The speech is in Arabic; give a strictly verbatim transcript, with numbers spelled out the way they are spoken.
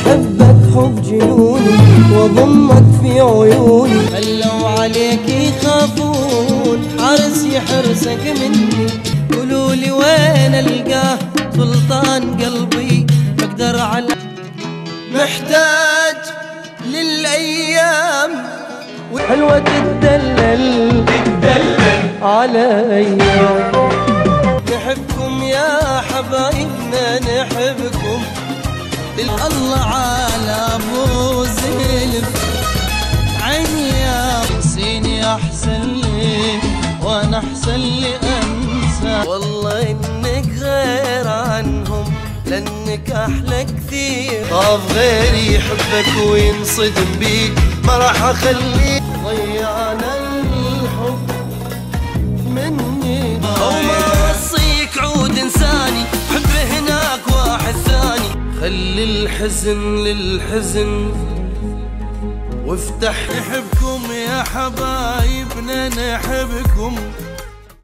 أحبك حب جنوني وأضمك في عيوني. خلوا عليك يخافون حرسي حرسك مني، قولولي وين ألقاه سلطان قلبي بقدر على. محتاج للأيام حلوة تتدلل تتدلل على أيام. نحبكم يا حبايبنا نحبكم، الله على أبو زلف عيني يا حسيني أحسن لي وأنا أحسن لي أنسى. والله إنك غير عنهم لأنك أحلى كثير، خاف غيري يحبك وينصدم بيك ما راح أخليك. ضيعنا الحب مني وما وصيك عود إنساني، حب هناك واحد ثاني. خلي الحزن للحزن وافتح. نحبكم يا حبايبنا نحبكم